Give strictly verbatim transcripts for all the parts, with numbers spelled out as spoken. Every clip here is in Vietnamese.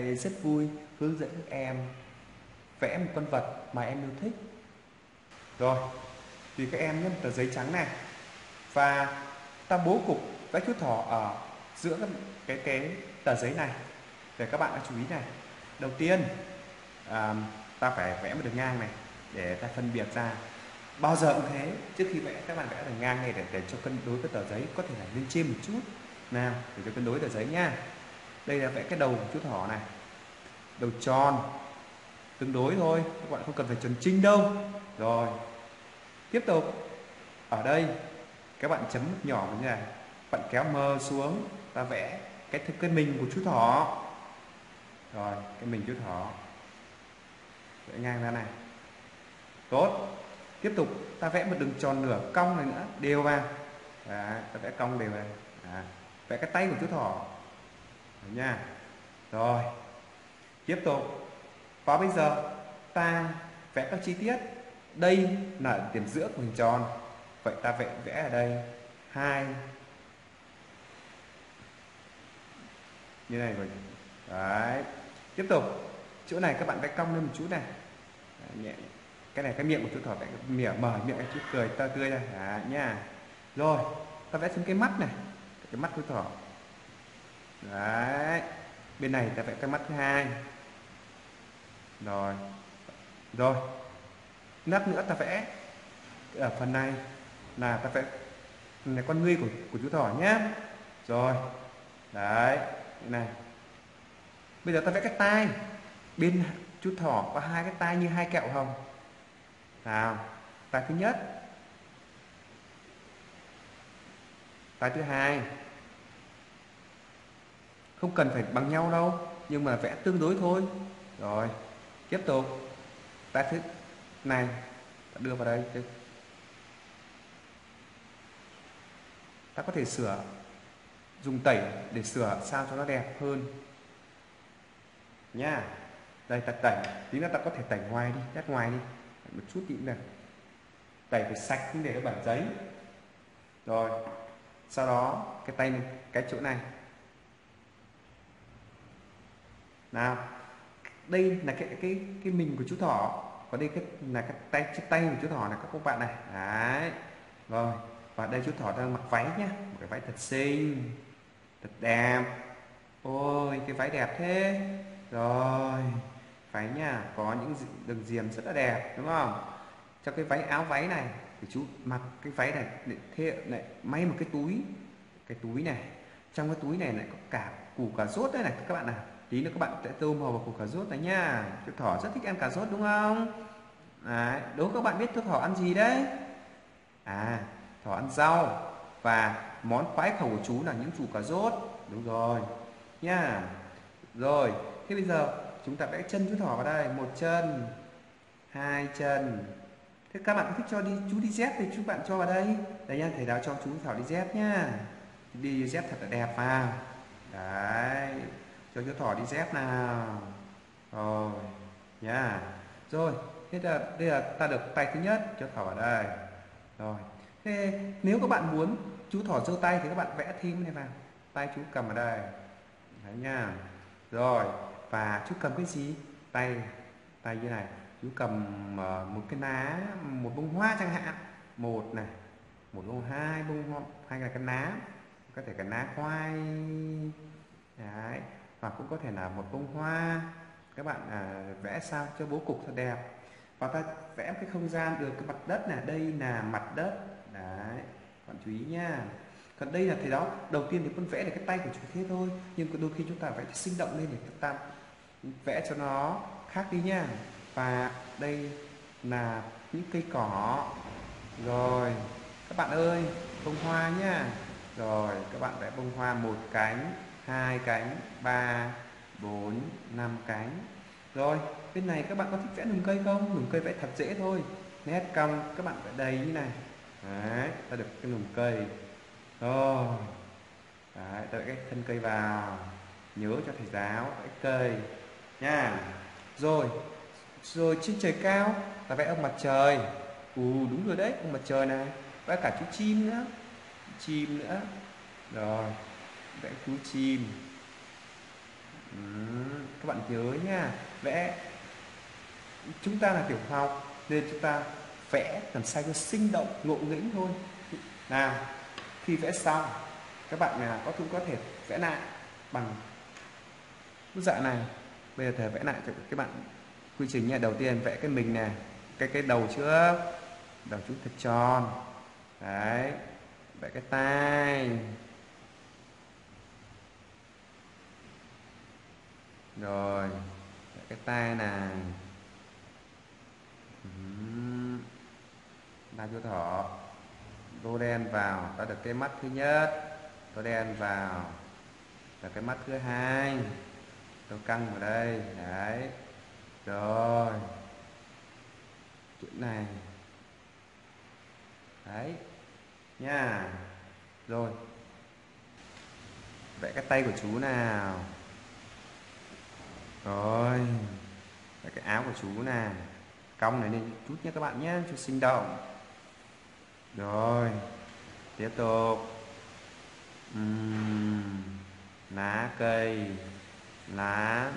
thầy rất vui hướng dẫn các em vẽ một con vật mà em yêu thích. Rồi, thì các em nhé, một tờ giấy trắng này và ta bố cục vẽ chú thỏ ở giữa cái cái, cái tờ giấy này. Để các bạn đã chú ý này. Đầu tiên à, ta phải vẽ một đường ngang này để ta phân biệt ra. Bao giờ cũng thế, trước khi vẽ các bạn vẽ đường ngang này để, để cho cân đối với tờ giấy, có thể là lên trên một chút nào để cho cân đối tờ giấy nha. Đây là vẽ cái đầu của chú thỏ này, đầu tròn tương đối thôi, các bạn không cần phải chuẩn chỉnh đâu. Rồi tiếp tục ở đây các bạn chấm nhỏ như này, bạn kéo mờ xuống, ta vẽ cái cái mình của chú thỏ. Rồi cái mình chú thỏ vẽ ngang ra này. Tốt, tiếp tục ta vẽ một đường tròn nửa cong này nữa, đều vào. Đấy, ta vẽ cong đều này. Đấy, vẽ cái tay của chú thỏ. Đấy nha. Rồi tiếp tục, và bây giờ ta vẽ các chi tiết. Đây là điểm giữa của hình tròn, vậy ta vẽ vẽ ở đây hai như này rồi. Đấy, tiếp tục chỗ này các bạn vẽ cong lên một chút này. Đấy, nhẹ. Cái này cái miệng của chú thỏ vẽ miệng mở miệng, cái chút cười ta tươi này. Đấy nha. Rồi ta vẽ xuống cái mắt này, cái mắt chú thỏ. Đấy, bên này ta vẽ cái mắt thứ hai. Rồi rồi lát nữa ta vẽ ở phần này là ta vẽ là con ngươi của của chú thỏ nhé. Rồi đấy, cái này bây giờ ta vẽ cái tai. Bên chú thỏ có hai cái tai như hai kẹo hồng. Nào, tai thứ nhất, tai thứ hai, không cần phải bằng nhau đâu, nhưng mà vẽ tương đối thôi. Rồi tiếp tục tai thứ này ta đưa vào đây, ta có thể sửa, dùng tẩy để sửa sao cho nó đẹp hơn nha. Đây ta tẩy tí nữa, ta có thể tẩy ngoài đi, cắt ngoài đi một chút cũng được, tẩy phải sạch để cái bản giấy. Rồi sau đó cái tay này, cái chỗ này nào, đây là cái cái cái mình của chú thỏ, còn đây cái là cái tay chiếc tay của chú thỏ này các bạn này. Đấy, rồi và đây chú thỏ đang mặc váy nhá, một cái váy thật xinh, thật đẹp. Ôi cái váy đẹp thế. Rồi váy nha, có những đường viền rất là đẹp đúng không? Cho cái váy áo váy này thì chú mặc cái váy này để thế lại may một cái túi, cái túi này, trong cái túi này lại có cả củ cà rốt đây này các bạn nào. Tí nữa các bạn sẽ tôm vào củ cà rốt đấy nha. Chú thỏ rất thích ăn cà rốt đúng không? Đấy, đố các bạn biết chú thỏ ăn gì đấy? À, thỏ ăn rau, và món khoái khẩu của chú là những củ cà rốt. Đúng rồi nha. Rồi thế bây giờ chúng ta vẽ chân chú thỏ vào đây, một chân, hai chân. Thế các bạn thích cho đi chú đi dép thì chú bạn cho vào đây. Đây nha, thầy giáo cho chú thỏ đi dép nhá. Đi dép thật là đẹp vào. Đấy, cho chú thỏ đi dép nào. Rồi nha. Rồi thế là đây là ta được tay thứ nhất, cho thỏ vào đây. Rồi thế nếu các bạn muốn chú thỏ giơ tay thì các bạn vẽ thêm này vào, tay chú cầm ở đây. Đấy nha. Rồi và chú cầm cái gì? Tay tay như này, chú cầm uh, một cái lá, một bông hoa chẳng hạn, một này, một bông, hai bông hoa, hay là cái lá, có thể cái lá khoai. Đấy, hoặc cũng có thể là một bông hoa. Các bạn à, vẽ sao cho bố cục thật đẹp. Và ta vẽ cái không gian được cái mặt đất này, đây là mặt đất. Đấy, bạn chú ý nha. Còn đây là thầy đó, đầu tiên thì con vẽ được cái tay của chú thế thôi, nhưng đôi khi chúng ta vẽ sinh động lên để chúng ta vẽ cho nó khác đi nha. Và đây là những cây cỏ. Rồi các bạn ơi, bông hoa nhá. Rồi các bạn vẽ bông hoa, một cánh, hai cánh, ba, bốn, năm cánh. Rồi bên này các bạn có thích vẽ lùm cây không? Lùm cây vẽ thật dễ thôi, nét cong các bạn vẽ đầy như này. Đấy, ta được cái lùm cây. Rồi đấy, ta vẽ cái thân cây vào, nhớ cho thầy giáo vẽ cây nha. Rồi rồi trên trời cao ta vẽ ông mặt trời. Ừ đúng rồi đấy, ông mặt trời này, vẽ cả chú chim nữa, chim nữa. Rồi vẽ chú chim. Ừm, các bạn nhớ nha, vẽ chúng ta là tiểu học nên chúng ta vẽ làm sao cho sinh động ngộ nghĩnh thôi. Nào, khi vẽ xong các bạn là có cũng có thể vẽ lại bằng bức dạng này. Bây giờ thầy vẽ lại cho các bạn quy trình nha. Đầu tiên vẽ cái mình nè, cái cái đầu trước, đầu chúng thật tròn đấy, vẽ cái tai rồi, vẽ cái tai này, là vô thỏ, tô đen vào ta được cái mắt thứ nhất, tô đen vào là cái mắt thứ hai, tô căng vào đây đấy, rồi chữ này đấy nha. Rồi vẽ cái tay của chú nào, rồi vẽ cái áo của chú nè, cong này lên chút nhé các bạn nhé cho sinh động. Rồi tiếp tục uhm, lá cây, lá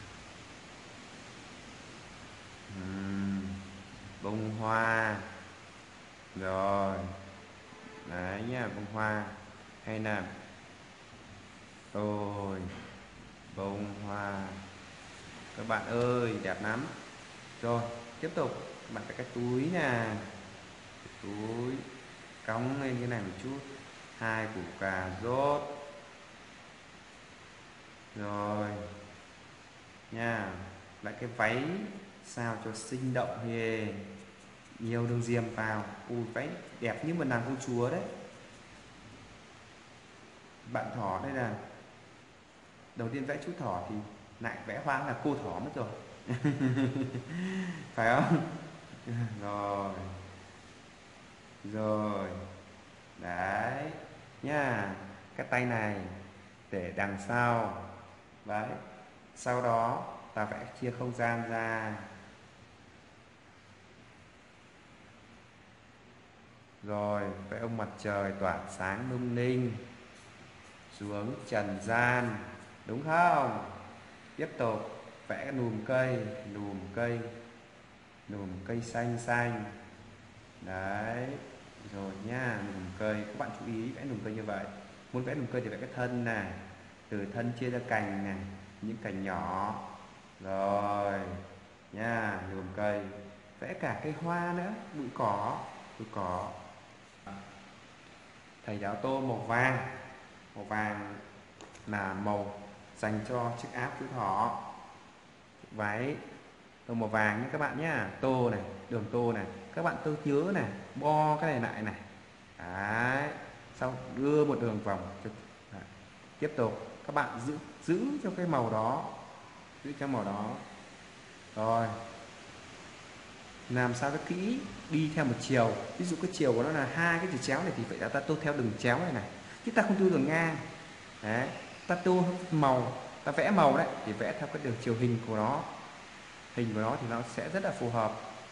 uhm, bông hoa, rồi đấy nhá, bông hoa hay là rồi bông hoa, các bạn ơi đẹp lắm. Rồi tiếp tục các bạn cái túi nè, cái túi cong lên cái này một chút, hai củ cà rốt, rồi nha, lại cái váy sao cho sinh động hề, nhiều đường diêm vào, ui váy đẹp như một nàng công chúa đấy. Bạn thỏ đây là đầu tiên vẽ chú thỏ thì lại vẽ hoang là cô thỏ mất rồi. Phải không? Rồi rồi đấy nha, cái tay này để đằng sau đấy, sau đó ta vẽ chia không gian ra, rồi vẽ ông mặt trời tỏa sáng lung linh xuống trần gian, đúng không? Tiếp tục vẽ cái nùm cây, nùm cây, nùm cây xanh xanh đấy, rồi nha, nùm cây các bạn chú ý vẽ nùm cây như vậy. Muốn vẽ nùm cây thì vẽ cái thân này, từ thân chia ra cành này, những cành nhỏ, rồi nha, nùm cây, vẽ cả cây hoa nữa, bụi cỏ, bụi cỏ. Thầy giáo tô màu vàng, màu vàng là màu dành cho chiếc áo chú thỏ, váy tô màu vàng nhé các bạn nhá. Tô này, đường tô này, các bạn tô nhớ này, bo cái này lại này đấy, xong đưa một đường vòng. Đấy. Tiếp tục các bạn giữ giữ cho cái màu đó, giữ cho màu đó, rồi làm sao cho kỹ, đi theo một chiều, ví dụ cái chiều của nó là hai cái chữ chéo này thì phải là ta tô theo đường chéo này này, chứ ta không tô đường ngang đấy. Ta tô màu, ta vẽ màu đấy thì vẽ theo cái đường chiều hình của nó, hình của nó thì nó sẽ rất là phù hợp.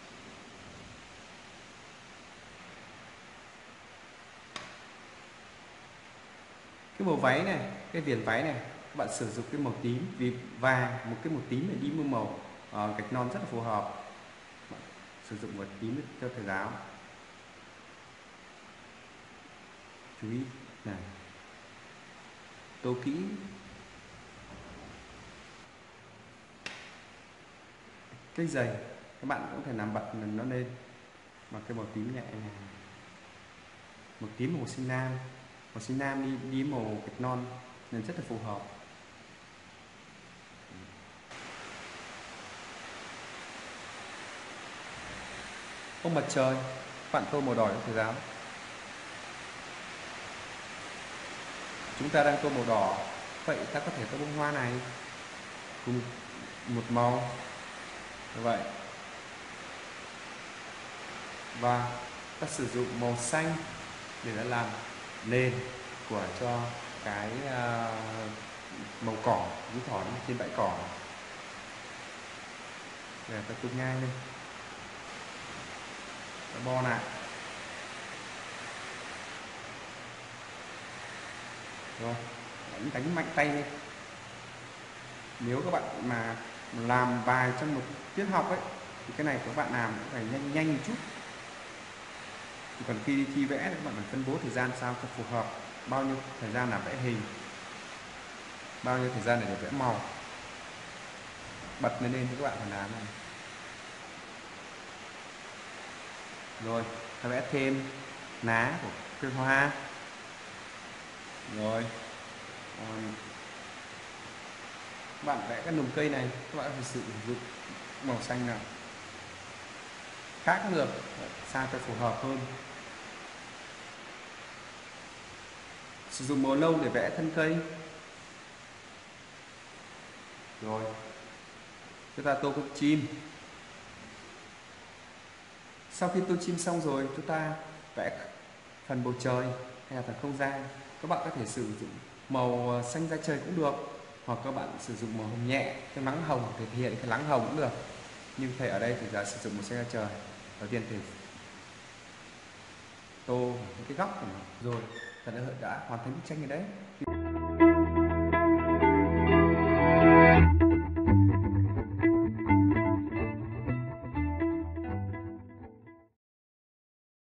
Cái màu váy này, cái viền váy này các bạn sử dụng cái màu tím, vì vàng một cái màu tím để đi với màu uh, gạch non rất là phù hợp. Bạn sử dụng màu tím cho thầy giáo, chú ý này, tô kỹ. Cái giày các bạn cũng thể làm bật nó lên bằng cái màu tím nhẹ này, màu tím màu xanh lam, màu xanh lam đi đi màu gạch non nên rất là phù hợp. Ông mặt trời bạn tô màu đỏ cho thầy giáo, chúng ta đang tô màu đỏ, vậy ta có thể tô bông hoa này cùng một màu như vậy, và ta sử dụng màu xanh để nó làm nền của cho cái uh, màu cỏ chú thỏ trên bãi cỏ. Để ta tung ngang lên, ta bo lại, rồi đánh đánh mạnh tay lên, Nếu các bạn mà làm bài trong một tiết học ấy thì cái này các bạn làm cũng phải nhanh nhanh một chút. Còn khi đi thi vẽ thì các bạn phải phân bố thời gian sao cho phù hợp, bao nhiêu thời gian là vẽ hình, bao nhiêu thời gian để vẽ màu, bật lên lên thì các bạn phải làm này. Rồi ta vẽ thêm lá của cây hoa. Rồi um, bạn vẽ cái lùm cây này các bạn phải sử dụng màu xanh nào khác cũng được, sao cho phù hợp hơn. Sử dụng màu nâu để vẽ thân cây. Rồi chúng ta tô con chim. Sau khi tô chim xong rồi chúng ta vẽ phần bầu trời hay là phần không gian. Các bạn có thể sử dụng màu xanh da trời cũng được, hoặc các bạn sử dụng màu hồng nhẹ cho nắng hồng để thể hiện cái nắng hồng cũng được. Nhưng thầy ở đây thì là sử dụng màu xanh da trời. Đầu tiên thì tô những cái góc của nó. Rồi thầy đã hoàn thành bức tranh này đấy.